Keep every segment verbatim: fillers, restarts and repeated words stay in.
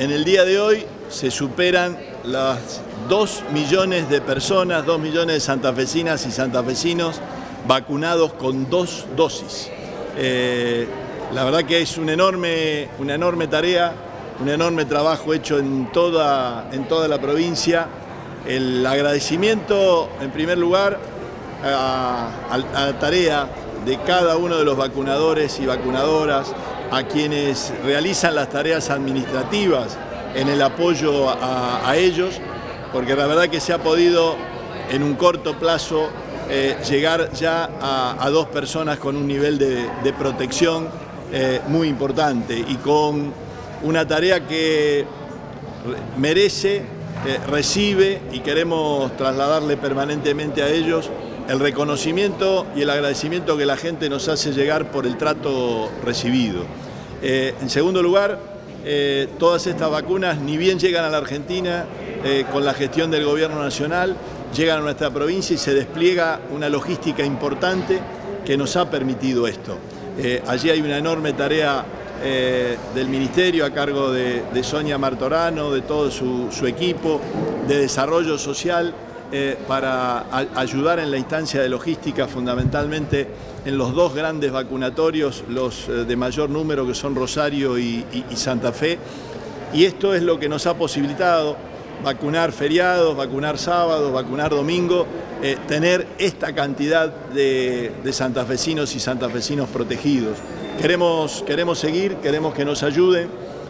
en el día de hoy se superan las dos millones de personas, dos millones de santafesinas y santafesinos vacunados con dos dosis. Eh, la verdad que es una enorme, una enorme tarea, un enorme trabajo hecho en toda, en toda la provincia. El agradecimiento, en primer lugar, a, a, a la tarea de cada uno de los vacunadores y vacunadoras, a quienes realizan las tareas administrativas en el apoyo a, a ellos, porque la verdad que se ha podido en un corto plazo eh, llegar ya a, a dos personas con un nivel de, de protección eh, muy importante y con una tarea que merece, eh, recibe y queremos trasladarle permanentemente a ellos el reconocimiento y el agradecimiento que la gente nos hace llegar por el trato recibido. Eh, en segundo lugar, eh, todas estas vacunas ni bien llegan a la Argentina eh, con la gestión del Gobierno Nacional, llegan a nuestra provincia y se despliega una logística importante que nos ha permitido esto. Eh, allí hay una enorme tarea eh, del Ministerio a cargo de, de Sonia Martorano, de todo su, su equipo de desarrollo social, Eh, para a, ayudar en la instancia de logística, fundamentalmente en los dos grandes vacunatorios, los eh, de mayor número, que son Rosario y, y, y Santa Fe. Y esto es lo que nos ha posibilitado vacunar feriados, vacunar sábados, vacunar domingo, eh, tener esta cantidad de, de santafesinos y santafesinos protegidos. Queremos, queremos seguir, queremos que nos ayuden.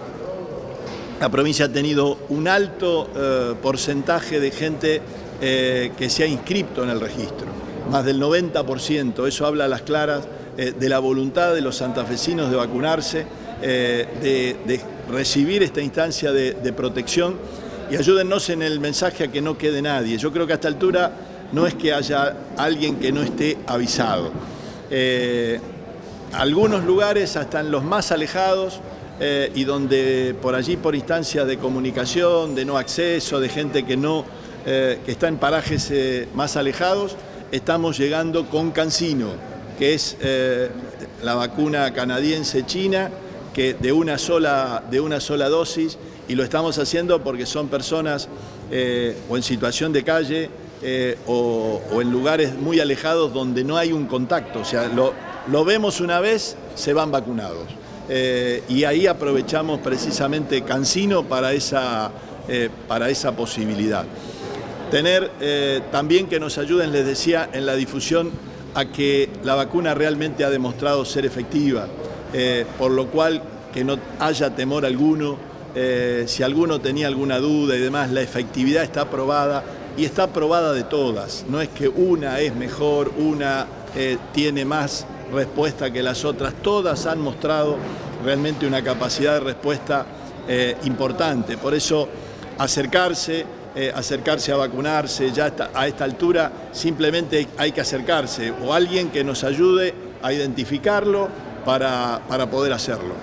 La provincia ha tenido un alto eh, porcentaje de gente Eh, que se ha inscrito en el registro, más del noventa por ciento, eso habla a las claras eh, de la voluntad de los santafesinos de vacunarse, eh, de, de recibir esta instancia de, de protección, y ayúdennos en el mensaje a que no quede nadie. Yo creo que a esta altura no es que haya alguien que no esté avisado. Eh, algunos lugares, hasta en los más alejados, eh, y donde por allí por instancias de comunicación, de no acceso, de gente que no Eh, que está en parajes eh, más alejados, estamos llegando con CanSino, que es eh, la vacuna canadiense china, que de una sola, de una sola dosis, y lo estamos haciendo porque son personas eh, o en situación de calle eh, o, o en lugares muy alejados donde no hay un contacto, o sea, lo, lo vemos una vez, se van vacunados. Eh, y ahí aprovechamos precisamente CanSino para esa, eh, para esa posibilidad. Tener eh, también que nos ayuden, les decía, en la difusión a que la vacuna realmente ha demostrado ser efectiva, eh, por lo cual que no haya temor alguno, eh, si alguno tenía alguna duda y demás, la efectividad está probada y está probada de todas, no es que una es mejor, una eh, tiene más respuesta que las otras, todas han mostrado realmente una capacidad de respuesta eh, importante, por eso acercarse, Eh, acercarse a vacunarse, ya está, a esta altura simplemente hay que acercarse o alguien que nos ayude a identificarlo para, para poder hacerlo.